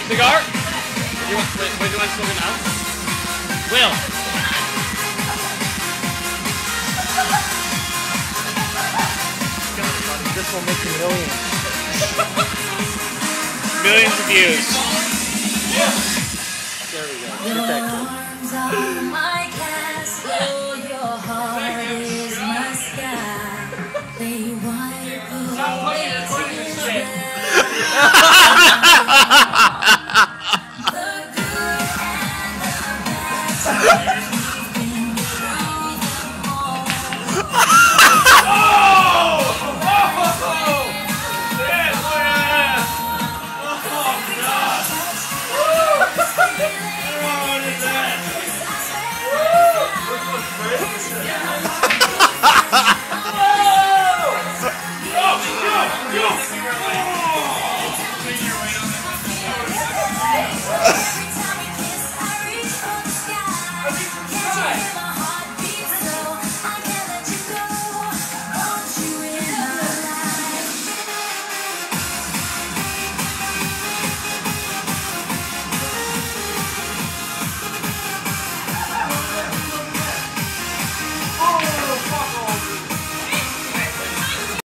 Cigar? Do you want, wait, do you want to smoke it now? Will. This will make millions. Millions of views. There we go. Get that.